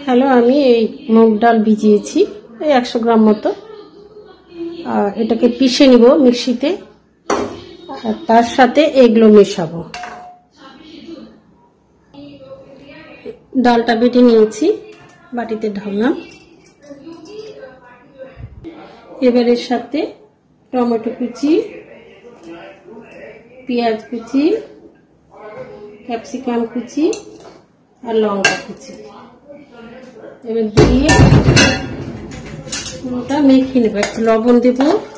Hello, আমি এই মুগ ডাল ভিজিয়েছি এই 100 গ্রাম মতো। এটাকে পিষে নিব মিক্সিতে, আর তার সাথে এগুলো মেশাবো। ডালটা বেটে নিয়েছি, বাটিতে ঢাললাম। এবার এর সাথে টমেটো কুচি, পেঁয়াজ কুচি, ক্যাপসিকাম কুচি আর লঙ্কা কুচি এবার দিয়ে ওটা মেখে নেব। একটু লবণ দেব,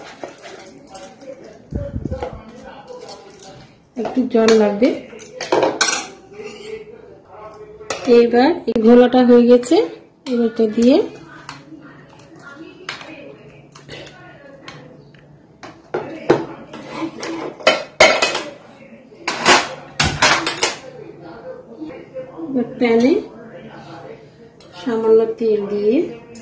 একটু জল লাগবে। এবার এই ঘোলাটা হয়ে গেছে, এবারটা দিয়ে প্যানে সামান্য তেল দিয়ে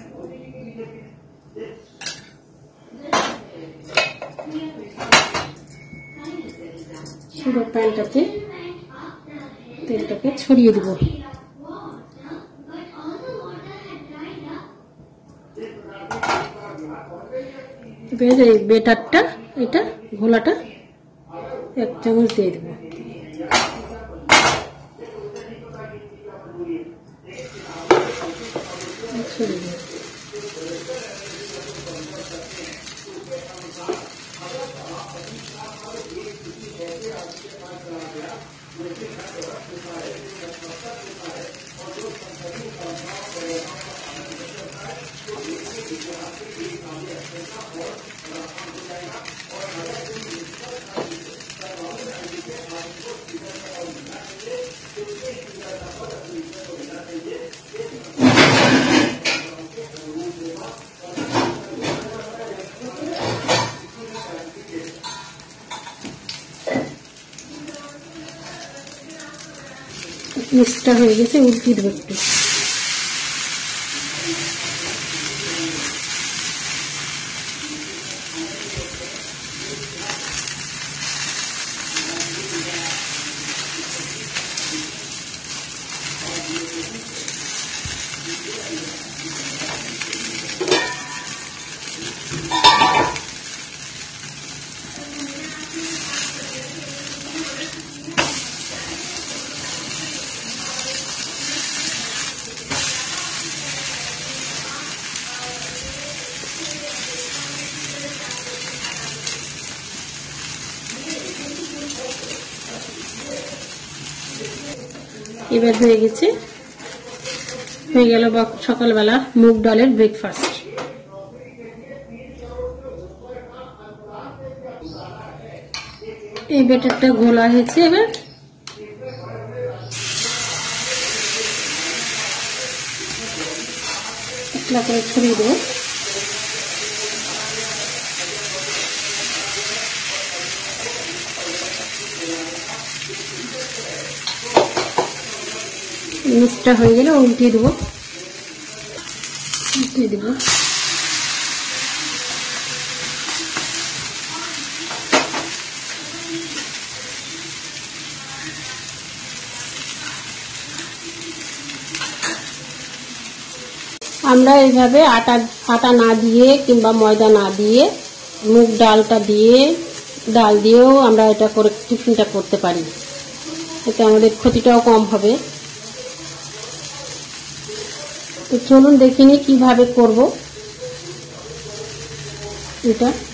পুরো প্যানটাতে তেলটাকে ছড়িয়ে দেব। এবার এই বেটারটা, এটা ঘোলাটা 1 চামচ দিয়ে দেব। মিক্সটা হয়ে গেছে, উল্টিয়ে দেবো একটু। এবার হয়ে গেছে, হয়ে গেল সকালবেলা মুগ ডালের ব্রেকফাস্ট। এই ব্যাটারটা ঘোলা হয়েছে, এবার একলা করে ছড়িয়ে দেবো। মিক্সটা হয়ে গেলে উল্টিয়ে দেবো, উল্টিয়ে দেবো। আমরা এইভাবে আটা না দিয়ে কিংবা ময়দা না দিয়ে মুগ ডালটা দিয়ে, ডাল দিয়েও আমরা এটা করে টিফিনটা করতে পারি। এতে আমাদের ক্ষতিটাও কম হবে। তো চলুন দেখিনি কিভাবে করব এটা।